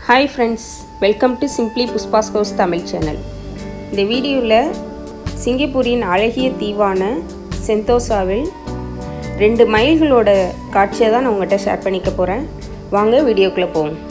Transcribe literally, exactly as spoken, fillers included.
Hi friends, welcome to Simply Puspa's House Tamil channel. இந்த வீடியோல சிங்கப்பூரின் அழகிய தீவான செந்தோசாவில் ரெண்டு மயில்களோட காட்சியை தான் நான் உங்கள்கிட்ட ஷேர் பண்ணிக்க போறேன். வாங்க வீடியோக்குள்ள போவோம்.